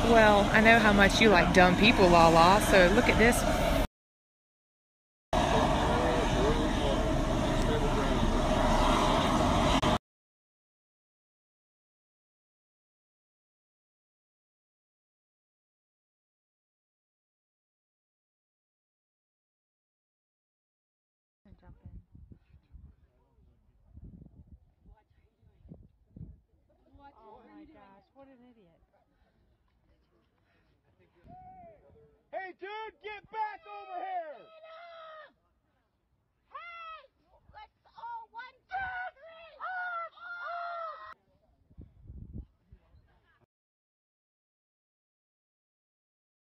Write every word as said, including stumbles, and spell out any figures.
Well, I know how much you like dumb people, Lala, so look at this. Jump in. Oh my gosh, what an idiot. Hey dude, get back over